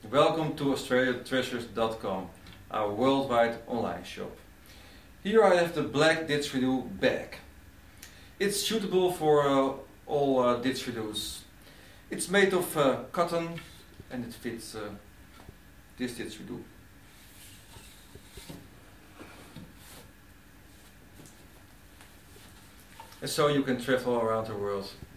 Welcome to AustraliaTreasures.com, our worldwide online shop. Here I have the black DidgeridooBag. It's suitable for all didgeridoos. It's made of cotton and it fits this didgeridoo. And so you can travel around the world